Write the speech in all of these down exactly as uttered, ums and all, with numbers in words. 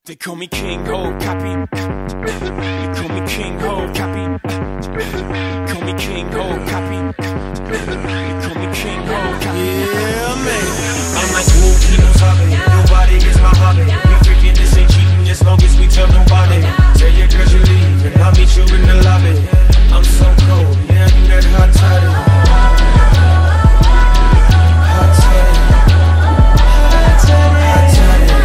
They call me King Hot Tottie. They call me King Hot Tottie. They call me King Hot Tottie. They call me King Hot Tottie. Yeah, man. I'm like, who keeps hopping? Nobody is my hobby. We freaking this ain't cheating as long as we tell nobody. Tell your girls you leave and I'll meet you in the lobby. I'm so cold, yeah, I do that hot toddy. Hot toddy. Hot toddy. Hot toddy.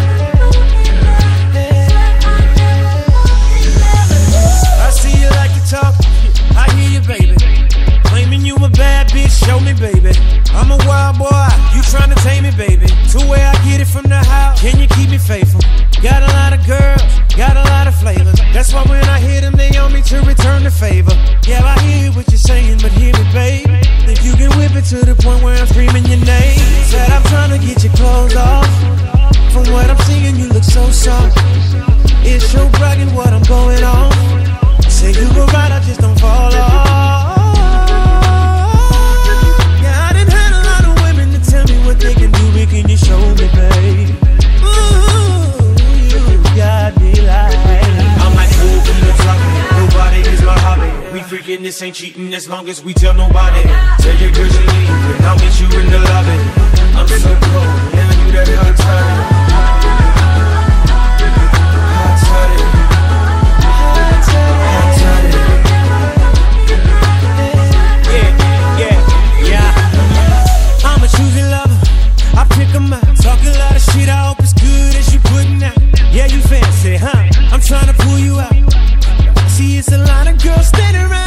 I see you like to talk, I hear you, baby. Claiming you a bad bitch, show me, baby. I'm a wild boy, you tryna tame me, baby. To where I get it from the house, can you keep me faithful? Got a lot of girls, got a lot of flavors. That's why when I hit them, they on me to return the favor. Yeah, I hear what you're saying, but hear me, babe. Think you can whip it to the point where I'm screaming your name. Said I'm tryna get your clothes off. From what I'm seeing, you look so soft. It's your bragging what I'm going on. Say you were right, I just don't fall off. Yeah, I done had a lot of women to tell me what they can do, but can you show me, babe? Ooh, you got me like I'm like, who keeps hopping? Nobody is my hobby. We freaking this ain't cheating as long as we tell nobody. Tell your girls you leave and I'll meet you in the lobby. I'm so cold, yeah, you that hot toddy. Hot toddy. Hot toddy. Hot toddy. Yeah, yeah, yeah. I'm a choosy lover, I pick 'em out. Talk a lot of shit, I hope it's good as you putting out. Yeah, you fancy, huh? I'm trying to pull you out. See, it's a lot of girls standing around.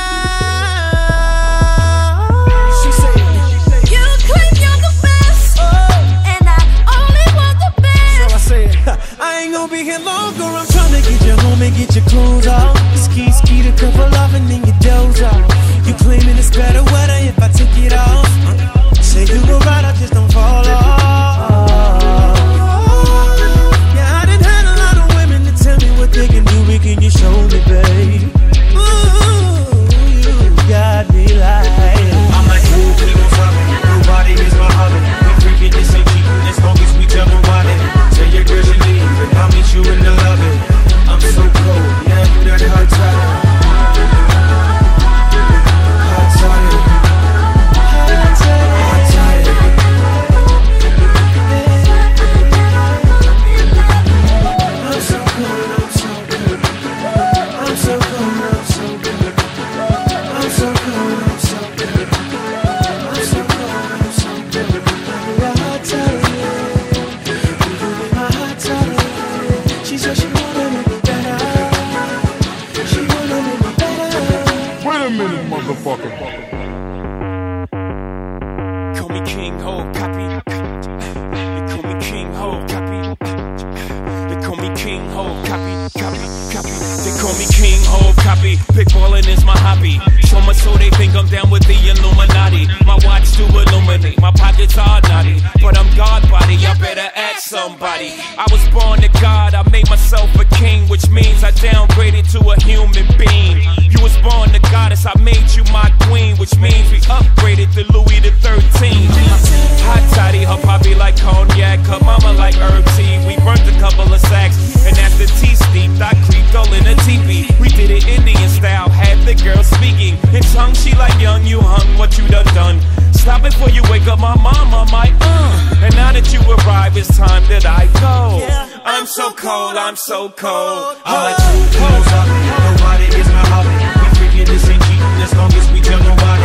She said, you claim you're the best, oh, and I only want the best. So I said, I ain't gonna be here longer. I'm trying to get you home and get your clothes off. Ski, ski to couple off and then you doze off. You claiming it's better weather if I took it off. Say you were right, I just don't fall off. Yeah, I done had a lot of women to tell me what they can do, but can you show me, babe? Ooh, you got me like I'm like, who keeps hopping? Nobody is my hobby. We freaking this ain't cheating as long as we tell nobody. Tell your girls you leave and I'll meet you in the lobby. I'm so cold, yeah, I do that hot toddy. Hot toddy. Hot toddy. Hot toddy. I'm so cold, I'm so good. I'm so cold, I'm so good. I'm so cold, I'm so good. I'm so cold, I'm so good. You're a hot toddy. You give me my hot toddy. She said she wanna make me better. She wanna make me better. Wait a minute, motherfucker. Call me King Hot Tottie. They call me King Hot Tottie. They call me King Hot Tottie. Copy, copy. They call me King Hot Tottie. Pickballing is my hobby. So much so they think I'm down with the Illuminati. My watch to illuminate, my pockets are naughty. But I'm God body, I better ask somebody. I was born to God, I made myself a king, which means I downgraded to a human being. You was born to goddess, I made you my queen, which means we upgraded to Louis the thirteenth. Hot toddy, her poppy like cognac, her mama like herb tea. We burnt a couple of sacks, and as the tea steeped, I creeped all in a teepee. We did it Indian style, had the girl speaking in tongue. She like young, you hung, what you done done. Stop before you wake up my mama, my uh. And now that you arrive, it's time that I go. I'm so cold, I'm so cold. I'm like, who knows hopping? Nobody is my hobby. We freaking this ain't cheating as long as we tell nobody.